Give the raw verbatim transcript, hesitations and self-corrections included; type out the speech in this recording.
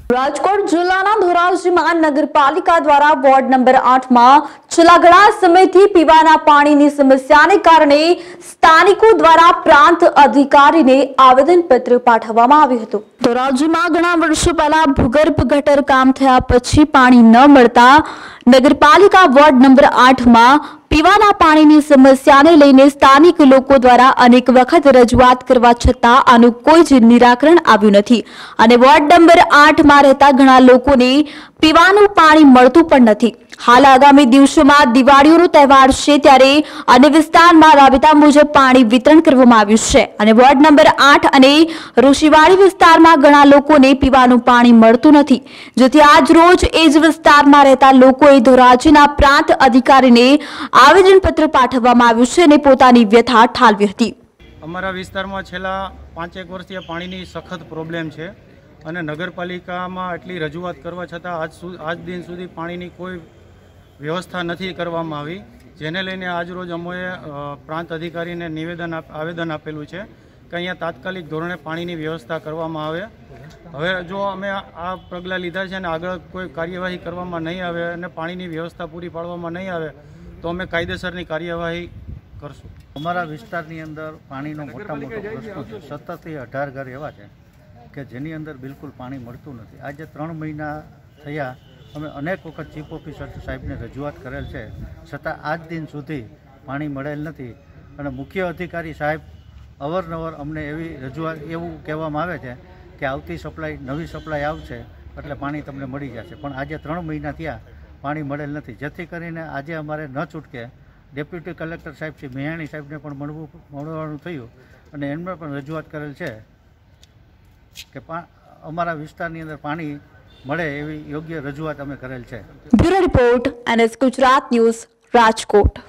રાજકોટ જિલ્લાના ધોરાજીમાં નગરપાલિકા દ્વારા વોર્ડ નંબર આઠ માં છેલ્લા ઘણા સમયથી પીવાના પાણીની સમસ્યાને કારણે સ્થાનિકો દ્વારા પ્રાંત અધિકારીને આવેદનપત્ર પાઠવવામાં આવ્યું હતું। ધોરાજીમાં ઘણા વર્ષો પહેલા ભૂગર્ભ ગટર કામ થયા પછી પાણી ન મળતા નગરપાલિકા વોર્ડ નંબર આઠ માં પીવાના પાણીની સમસ્યાને લઈને સ્થાનિક લોકો દ્વારા અનેક વખત રજૂઆત કરવા છતાં આનું કોઈ જ નિરાકરણ આવ્યું નથી અને વોર્ડ નંબર આઠ માં રહેતા ઘણા લોકોને પીવાનું પાણી મળતું પણ નથી। હાલ આગામી દિવસોમાં દિવાળીનો તહેવાર છે ત્યારે અન્ય વિસ્તારમાં રાબેતા મુજબ પાણી વિતરણ કરવામાં આવ્યું છે અને વોર્ડ નંબર આઠ અને ઋષિવાડી વિસ્તારમાં ઘણા લોકોને પીવાનું પાણી મળતું નથી, જેથી આજ રોજ એ જ વિસ્તારમાં રહેતા લોકોએ ધોરાજીના પ્રાંત અધિકારીને આવેદનપત્ર પાઠવવામાં આવ્યું છે અને પોતાની વ્યથા ઠાલવી હતી। અમારા વિસ્તારમાં છેલ્લા પાંચેક વર્ષથી પાણીની સખત પ્રોબ્લેમ છે અને નગરપાલિકામાં એટલી રજૂઆત કરવા છતાં આજ આજ દિન સુધી પાણીની કોઈ વ્યવસ્થા નથી કરવામાં આવી, જેને લઈને આજરોજ અમોએ પ્રાંત અધિકારીને નિવેદન આવેદન આપેલું છે કે અહીંયા તાત્કાલિક ધોરણે પાણીની વ્યવસ્થા કરવામાં આવે। હવે જો અમે આ પગલાં લીધા છે અને આગળ કોઈ કાર્યવાહી કરવામાં નહીં આવે અને પાણીની વ્યવસ્થા પૂરી પાડવામાં નહીં આવે તો અમે કાયદેસરની કાર્યવાહી કરશું। અમારા વિસ્તારની અંદર પાણીનો મોટા મોટો પ્રશ્ન છે। સતત અઢાર ઘર એવા છે કે જેની અંદર બિલકુલ પાણી મળતું નથી। આજે ત્રણ મહિના થયા, અમે અનેક વખત ચીફ ઓફિસર સાહેબને રજૂઆત કરેલ છે, છતાં આજ દિન સુધી પાણી મળેલ નથી અને મુખ્ય અધિકારી સાહેબ અવારનવાર અમને એવી રજૂઆત એવું કહેવામાં આવે છે કે આવતી સપ્લાય નવી સપ્લાય આવશે એટલે પાણી તમને મળી જશે, પણ આજે ત્રણ મહિના થયા પાણી મળેલ નથી, જેથી કરીને આજે અમારે ન છૂટકે ડેપ્યુટી કલેક્ટર સાહેબ શ્રી મેહાણી સાહેબને પણ મળવું મળવાનું થયું અને એમને પણ રજૂઆત કરેલ છે કે અમારા વિસ્તારની અંદર પાણી મળે એવી યોગ્ય રજૂઆત અમે કરેલ છે। Bureau report, NS Gujarat news, Rajkot.